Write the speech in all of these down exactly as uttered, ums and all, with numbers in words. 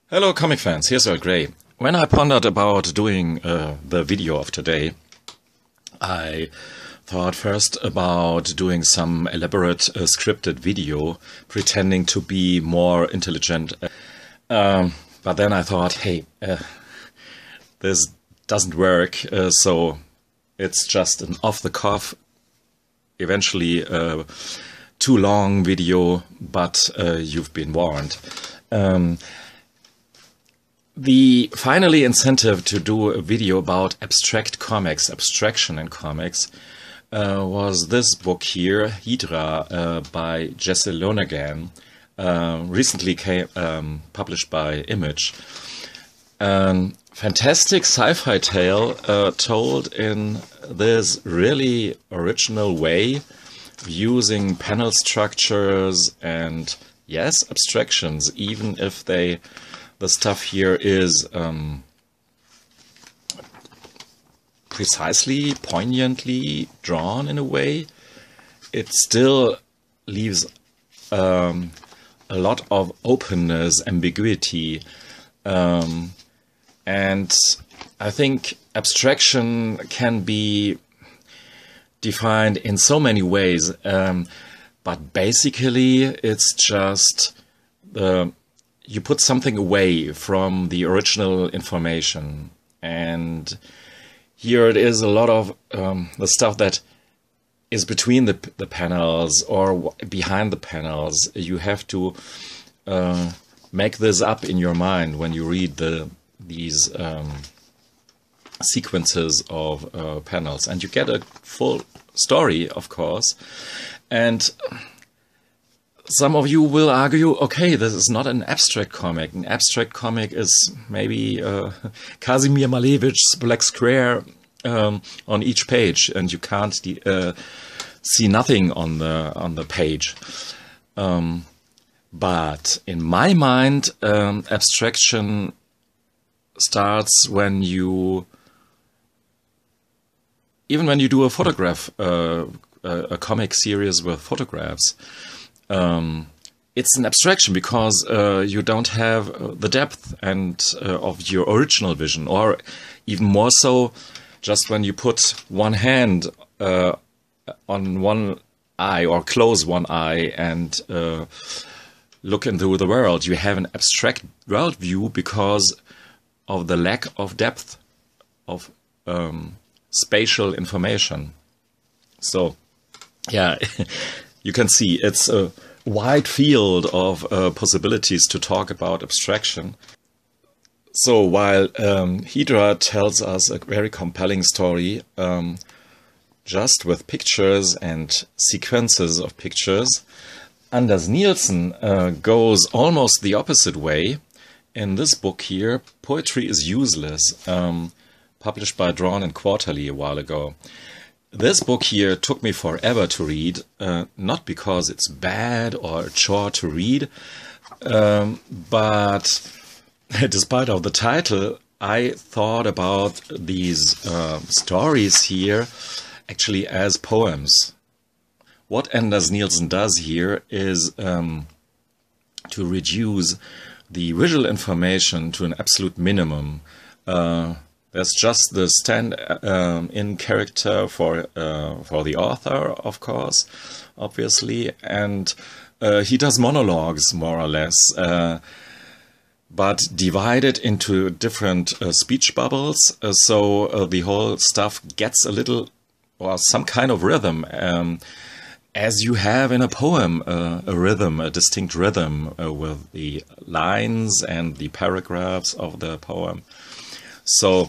Hello comic fans, here's Earl Grey. When I pondered about doing uh, the video of today, I thought first about doing some elaborate uh, scripted video, pretending to be more intelligent. Um, but then I thought, hey, uh, this doesn't work, uh, so it's just an off-the-cuff, eventually uh, too long video, but uh, you've been warned. Um, The finally incentive to do a video about abstract comics, abstraction in comics, uh, was this book here, Hydra, uh, by Jesse Lonergan, uh, recently came, um, published by Image. Um, fantastic sci-fi tale uh, told in this really original way, using panel structures and, yes, abstractions, even if they... The stuff here is um, precisely, poignantly drawn in a way. It still leaves um, a lot of openness, ambiguity, um, and I think abstraction can be defined in so many ways, um, but basically it's just the you put something away from the original information, and here it is a lot of um, the stuff that is between the, the panels or behind the panels. You have to uh, make this up in your mind when you read the these um, sequences of uh, panels, and you get a full story, of course. And some of you will argue, okay, this is not an abstract comic. An abstract comic is maybe uh, Kazimir Malevich's Black Square um, on each page, and you can't uh, see nothing on the on the page. Um, but in my mind, um, abstraction starts when you, even when you do a photograph, uh, a, a comic series with photographs. Um, it's an abstraction because uh, you don't have uh, the depth and uh, of your original vision, or even more so, just when you put one hand uh, on one eye or close one eye and uh, look into the world, you have an abstract world view because of the lack of depth of um, spatial information. So, yeah. You can see it's a wide field of uh, possibilities to talk about abstraction. So while um, Hydra tells us a very compelling story, um, just with pictures and sequences of pictures, Anders Nielsen uh, goes almost the opposite way. In this book here, Poetry is Useless, um, published by Drawn and Quarterly a while ago. This book here took me forever to read, uh, not because it's bad or a chore to read, um, but despite of the title, I thought about these uh, stories here actually as poems. What Anders Nielsen does here is um, to reduce the visual information to an absolute minimum. Uh, There's just the stand-in um, character for uh, for the author, of course, obviously, and uh, he does monologues, more or less, uh, but divided into different uh, speech bubbles, uh, so uh, the whole stuff gets a little, or some kind of rhythm, um, as you have in a poem, uh, a rhythm, a distinct rhythm uh, with the lines and the paragraphs of the poem. So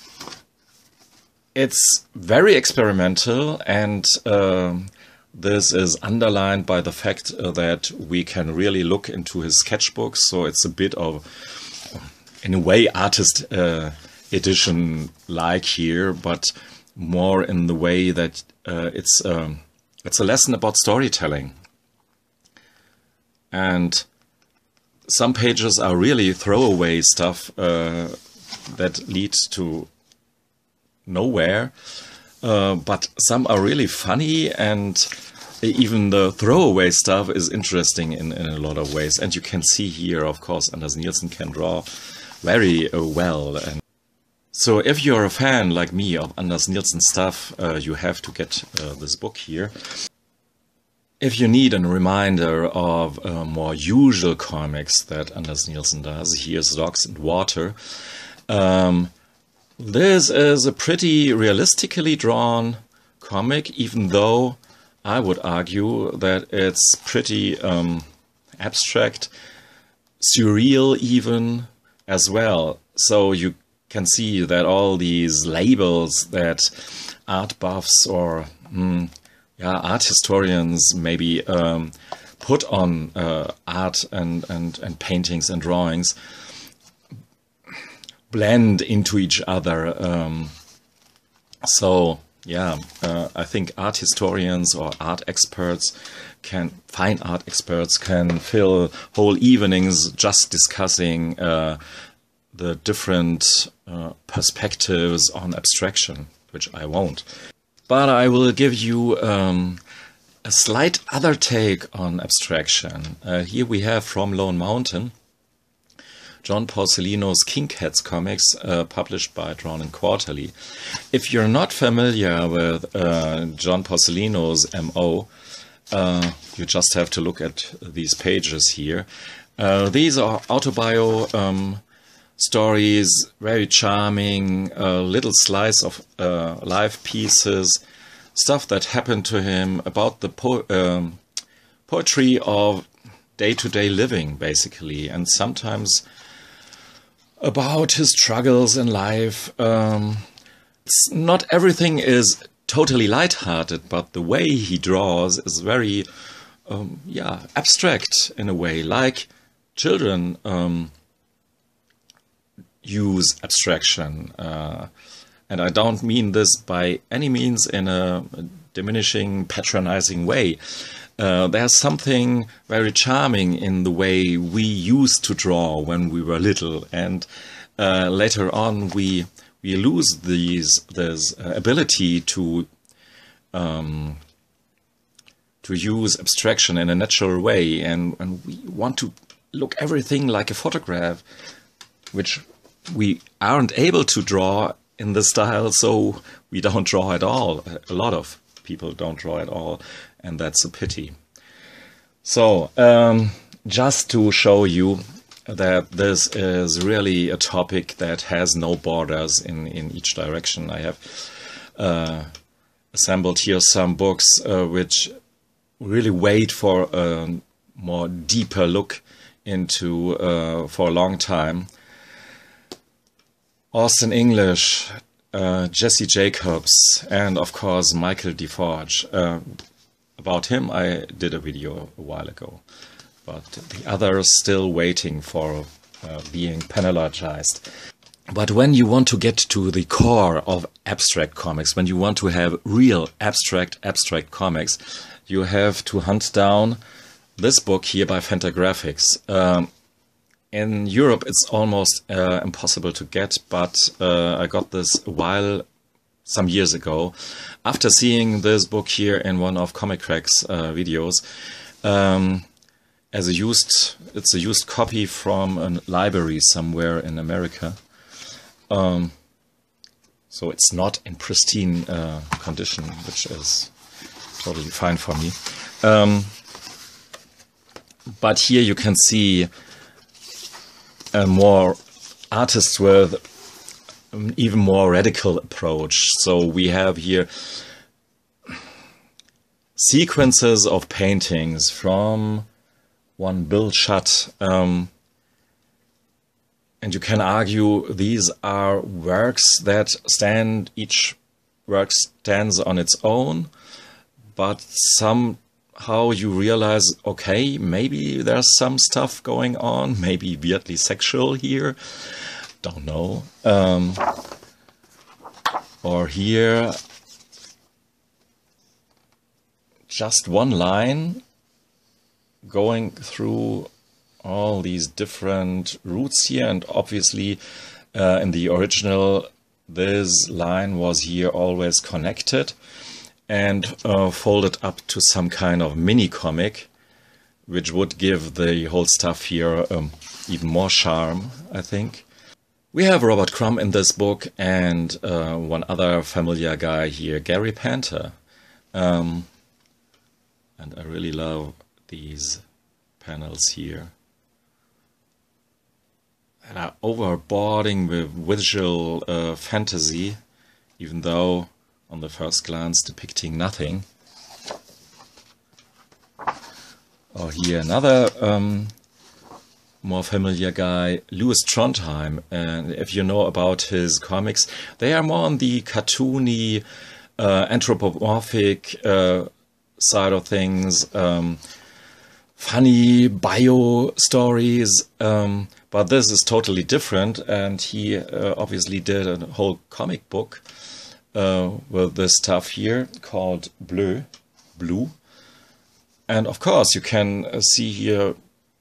it's very experimental, and uh, this is underlined by the fact uh, that we can really look into his sketchbooks. So it's a bit of, in a way, artist uh, edition like here, but more in the way that uh, it's um, it's a lesson about storytelling. And some pages are really throwaway stuff uh, that leads to nowhere, uh, but some are really funny, and even the throwaway stuff is interesting in, in a lot of ways. And you can see here, of course, Anders Nielsen can draw very uh, well. And so if you're a fan like me of Anders Nielsen stuff, uh, you have to get uh, this book here. If you need a reminder of uh, more usual comics that Anders Nielsen does, here's Dogs and Water. Um, this is a pretty realistically drawn comic, even though I would argue that it's pretty um, abstract, surreal even as well. So you can see that all these labels that art buffs or mm, yeah, art historians maybe um, put on uh, art and, and, and paintings and drawings blend into each other. Um, so yeah, uh, I think art historians or art experts can, fine art experts can fill whole evenings just discussing uh, the different uh, perspectives on abstraction, which I won't. But I will give you um, a slight other take on abstraction. Uh, here we have From Lone Mountain, John Porcellino's King Cats comics, uh, published by Drawn and Quarterly. If you're not familiar with uh, John Porcellino's M O, uh, you just have to look at these pages here. Uh, these are autobio um, stories, very charming, a little slice of uh, life pieces, stuff that happened to him, about the po um, poetry of day-to-day living, basically, and sometimes about his struggles in life. Um, it's not everything is totally lighthearted, but the way he draws is very, um, yeah, abstract in a way, like children um, use abstraction. Uh, and I don't mean this by any means in a diminishing, patronizing way. Uh, there's something very charming in the way we used to draw when we were little, and uh, later on we we lose these this uh, ability to um, to use abstraction in a natural way, and, and we want to look everything like a photograph, which we aren't able to draw in the style, so we don't draw at all. A lot of people don't draw at all, and that's a pity. So, um, just to show you that this is really a topic that has no borders in, in each direction, I have uh, assembled here some books uh, which really wait for a more deeper look into uh, for a long time. Austin English, uh, Jesse Jacobs, and of course Michael DeForge. Uh, about him I did a video a while ago, but the others still waiting for uh, being penalized. But when you want to get to the core of abstract comics, when you want to have real abstract abstract comics, you have to hunt down this book here by Fantagraphics. Um, In Europe, it's almost uh, impossible to get, but uh, I got this a while, some years ago, after seeing this book here in one of Comic Crack's uh, videos. Um, as a used, it's a used copy from a library somewhere in America. Um, so it's not in pristine uh, condition, which is totally fine for me. Um, but here you can see a more artist with an even more radical approach. So we have here sequences of paintings from one Bill Schutt, um, and you can argue these are works that stand, each work stands on its own, but some how you realize, okay, maybe there's some stuff going on, maybe weirdly sexual here, don't know. Um, or here, just one line going through all these different routes here, and obviously uh, in the original, this line was here always connected. and uh, fold it up to some kind of mini comic, which would give the whole stuff here um, even more charm, I think. We have Robert Crumb in this book, and uh, one other familiar guy here, Gary Panter. Um, and I really love these panels here. And are overboarding with visual uh, fantasy, even though on the first glance depicting nothing. Oh, here another um, more familiar guy, Louis Trondheim. And if you know about his comics, they are more on the cartoony, uh, anthropomorphic uh, side of things, um, funny bio stories. Um, but this is totally different, and he uh, obviously did a whole comic book uh, with this stuff here called Bleu, Blue. And of course, you can see here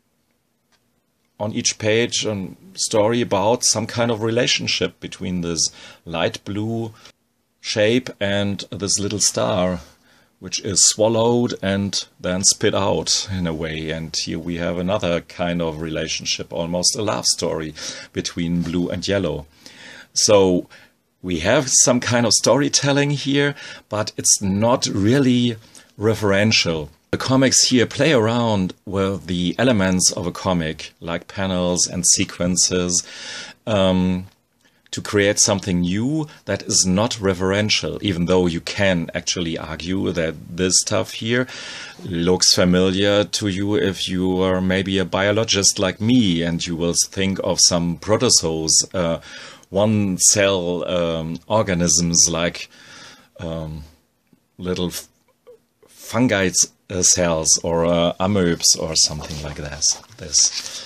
on each page a story about some kind of relationship between this light blue shape and this little star, which is swallowed and then spit out in a way. And here we have another kind of relationship, almost a love story between blue and yellow. So we have some kind of storytelling here, but it's not really referential. The comics here play around with the elements of a comic, like panels and sequences, um, to create something new that is not referential, even though you can actually argue that this stuff here looks familiar to you if you are maybe a biologist like me, and you will think of some protozoas, uh, one-cell um, organisms like um, little fungi Uh, cells or uh, amoebs or something like this. this.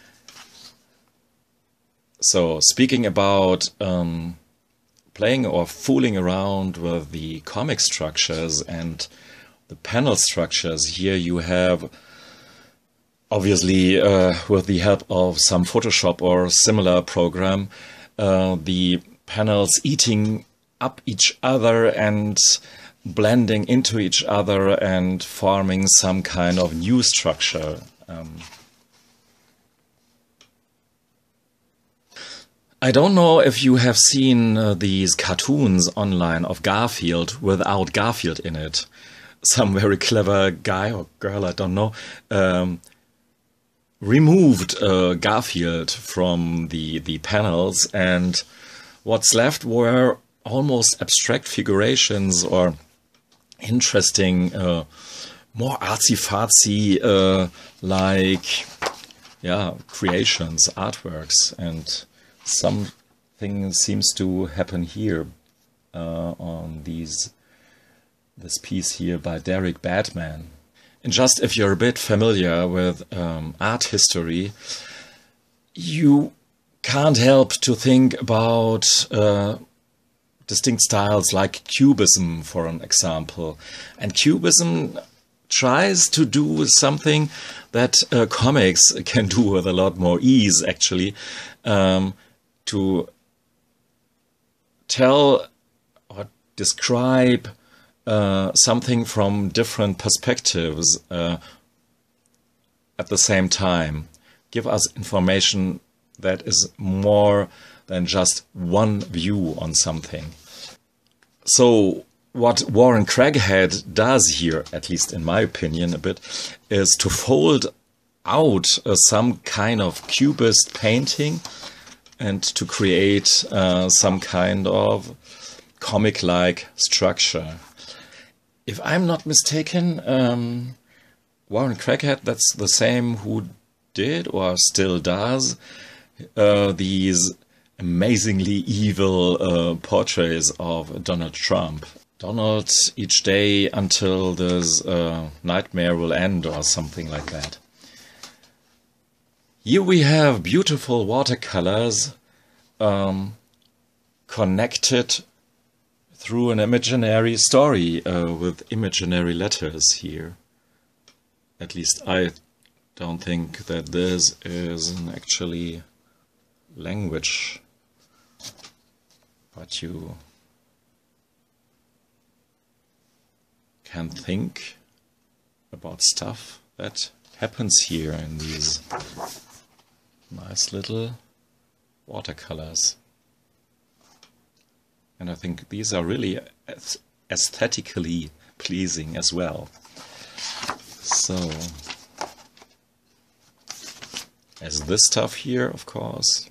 So speaking about um, playing or fooling around with the comic structures and the panel structures, here you have obviously uh, with the help of some Photoshop or similar program, uh, the panels eating up each other and blending into each other and forming some kind of new structure. Um, I don't know if you have seen uh, these cartoons online of Garfield without Garfield in it. Some very clever guy or girl, I don't know, um, removed uh, Garfield from the, the panels, and what's left were almost abstract figurations or interesting, uh, more artsy-fartsy, uh, like, yeah, creations, artworks, and something seems to happen here uh, on these this piece here by Derek Badman. And just if you're a bit familiar with um, art history, you can't help to think about uh, distinct styles like Cubism, for an example. And Cubism tries to do something that uh, comics can do with a lot more ease, actually, um, to tell or describe uh, something from different perspectives uh, at the same time. Give us information that is more than just one view on something. So what Warren Craighead does here, at least in my opinion a bit, is to fold out uh, some kind of cubist painting and to create uh, some kind of comic-like structure. If I'm not mistaken, um, Warren Craighead, that's the same who did or still does uh, these amazingly evil uh, portraits of Donald Trump. Donald each day until this uh, nightmare will end or something like that. Here we have beautiful watercolors um, connected through an imaginary story uh, with imaginary letters here. At least I don't think that this is an actually language, but you can think about stuff that happens here in these nice little watercolors. And I think these are really aesthetically pleasing as well. So, as this stuff here, of course,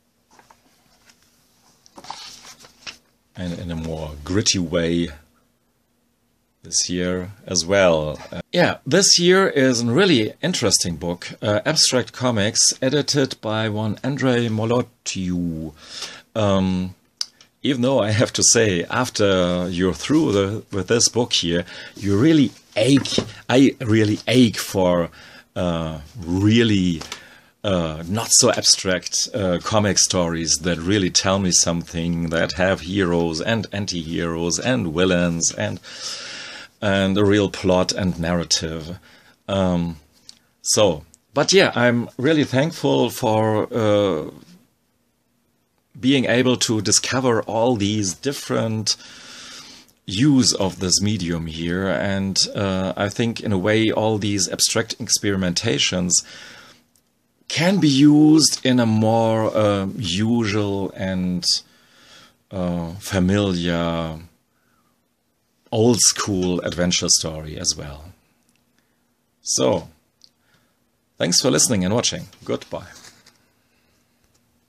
and in a more gritty way this year as well. Uh, yeah, this year is a really interesting book, uh, Abstract Comics, edited by one Andrei Molotiu. Um, even though I have to say, after you're through the, with this book here, you really ache, I really ache for uh, really uh, not so abstract uh, comic stories that really tell me something, that have heroes and anti-heroes and villains and and a real plot and narrative. Um, so, but yeah, I'm really thankful for uh, being able to discover all these different use of this medium here, and uh, I think in a way all these abstract experimentations can be used in a more uh, usual and uh, familiar old school adventure story as well. So, thanks for listening and watching. Goodbye.